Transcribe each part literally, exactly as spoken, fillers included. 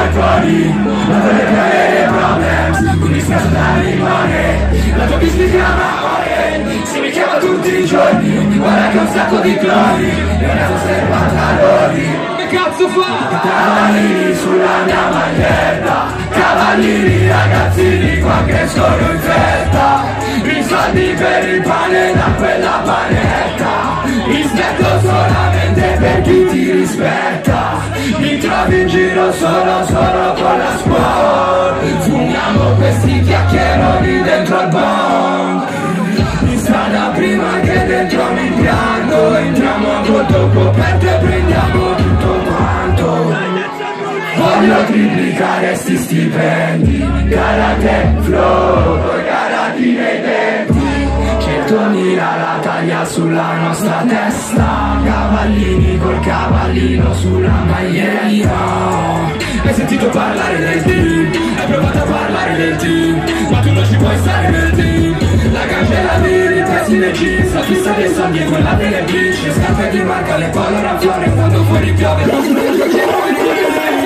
fuori, non dovrebbe avere problem, quindi scasciare rimane. La tua bis mi chiama Oren, se mi chiama tutti i giorni, guarda che ho un sacco di cloni, e una vostra pantaloni. Che cazzo fa? Cavallini sulla mia maglietta, cavallini ragazzini qua crescono in fretta, i soldi per il pane da quella panetta, rispetto solamente per chi ti rispetta, mi trovi in giro solo solo con la squad, fumiamo questi chiacchieroni dentro al bong, in strada prima che dentro un impianto, entriamo a volto coperto e prendiamo tutto quanto. Voglio triplicare sti stipendi, karate flow, coi karati nei denti, centomila la taglia sulla nostra testa, cavallini col cavallino sulla maglietta. Hai sentito parlare del team, hai provato a parlare del team, ma tu non ci puoi stare nel team. La cancella di prezzi nei jeans, la fissa dei soldi è quella delle bitch, scarpe di marca, le color a fiore quando fuori piove.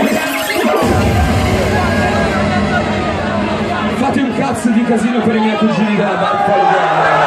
Fate un cazzo di casino per i miei cugini della Barca.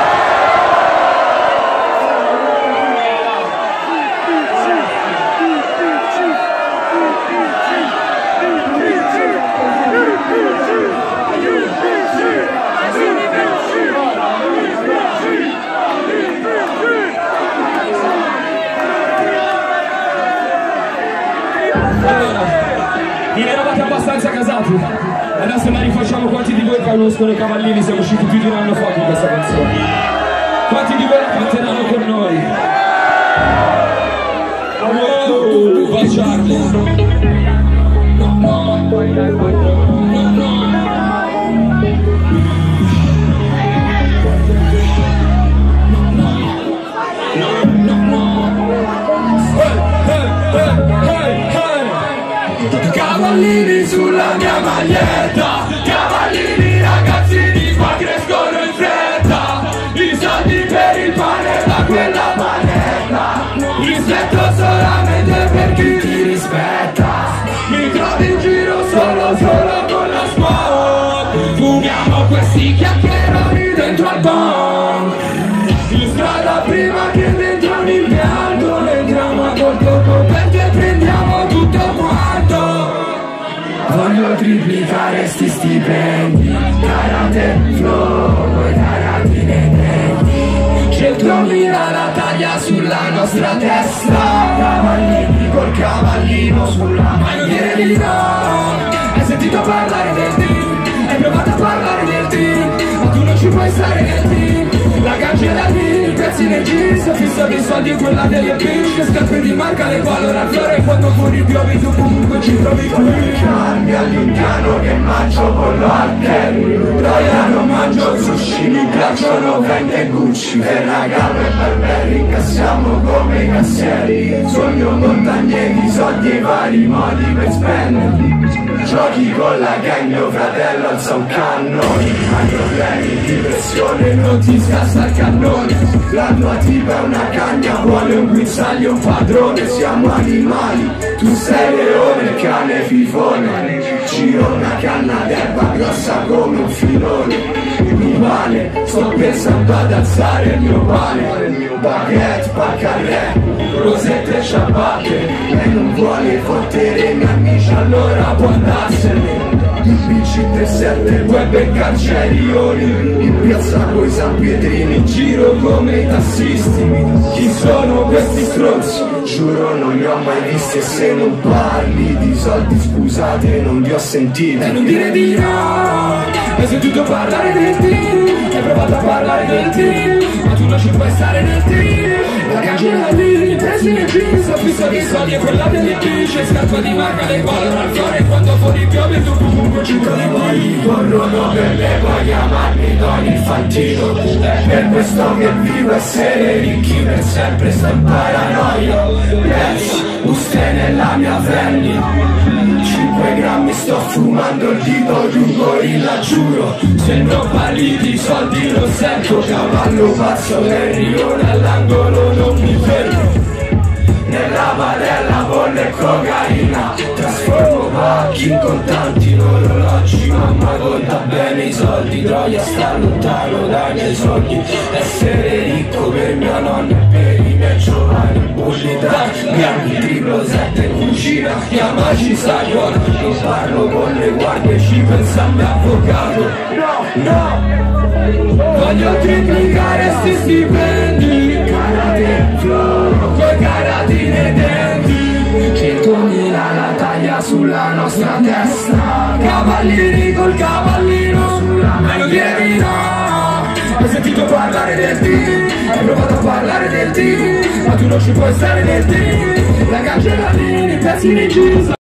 Ne eravate abbastanza casati, adesso ne rifacciamo. Quanti di voi conoscono i Cavallini? Siamo usciti più di un anno fa con questa canzone. Quanti di voi la canteranno con noi? Wow, baciarli. Cavallini sulla mia maglietta, cavallini ragazzini qua crescono in fretta, i soldi per il pane da quella panetta, rispetto solamente per chi ti rispetta, mi trovi in giro solo solo con la squad, fumiamo questi chiacchieroni dentro al bong, in strada prima che dentro un impianto, entriamo a volto coperto e prendiamo tutto quanto. Voglio triplicare sti stipendi, karate flow, coi karati nei denti, centomila la taglia sulla nostra testa, cavallini col cavallino sulla maglietta. Hai sentito parlare del team, hai provato a parlare del team, ma tu non ci puoi stare nel team. La cancella di pezzi nei jeans, fissa dei soldi in quella delle bitch, scarpe di marca, le color al fiore quando fuori piove tu comunque ci trovi qui. Armi all'indiano che mangio pollo al curry, troiano mangio sushi, mi piacciono Fendi e Gucci, Ferragamo e Burberry, incassiamo come i cassieri, sogno montagneri, soldi e vari modi per spenderli, giochi con la gang, mio fratello alza un cannone, hai problemi di pressione, non ti scassa il cannone, la tua tipa è una cagna, vuole un guinzaglio, un padrone, siamo animali, tu sei leone, il cane fifone, giro una canna d'erba grossa come un filone, mi vale, sto pensando ad alzare il mio pane, il mio baguette, paccarè, rosette e ciabatte, lei non vuole fottere i miei amici, allora può andarsene. Il P C trentasette, web e cancellioni, in piazza coi San Pietrini, in giro come i tassisti. Chi sono questi stronzi? Giuro non li ho mai visti, e se non parli di soldi scusate non li ho sentiti. E non dire di no, hai sentito parlare del team, hai provato a parlare del team, ma tu non ci puoi stare nel team. La cancella lì, presi nei jeans, la fissa dei soldi è quella delle bitch, scarpa di marca, le color al fiore quando fuori piove tu comunque ci trovi qui. Corrono per le puoi chiamarmi Don Infantino, è per questo che vivo essere ricchi per sempre, sto in paranoia. Yes, buste nella mia Fendi, cinque grammi sto fumando il dito di un gorilla, giuro. Se non parli di soldi lo sento, cavallo pazzo del rione all'angolo non mi fermo. Nella padella bolle e cocaina, trasformo macchine, contanti, orologi, mamma conta bene i soldi, troia sta lontano dai miei sogni, essere ricco per mia nonna e per i miei giovani, bulli tra bianchi, triplo sette in cucina, chiamaci Sayona, non parlo con le guardie, ci pensa il mio avvocato, no, no, voglio triplicare sti stipendi, karate flow, coi karati nei denti, centomila la taglia sulla nostra testa, cavallini col cavallino sulla mano piedi no. Hai sentito parlare del team, hai provato a parlare del team, ma tu non ci puoi stare nel team, la cancellanini, pezzi di jeans.